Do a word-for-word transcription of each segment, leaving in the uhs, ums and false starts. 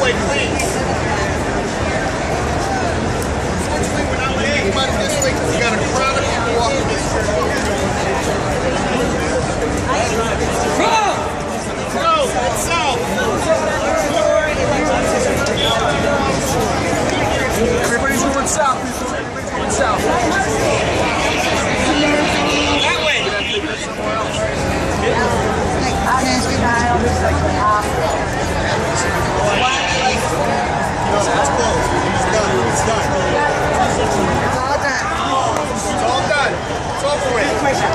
way, please. Unfortunately, we're not letting anybody this way because we got a crowd of people walking this way. Go! Go! Head south! Everybody's going south. Everybody's going south. That way! No, that's close. It's done. It's done. It's all done. It's all done. It's over with.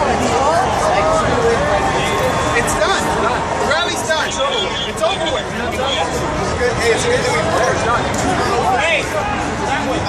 It's done. The rally's done. It's over with. It's good. Hey, it's good that we It's done. Hey, that way.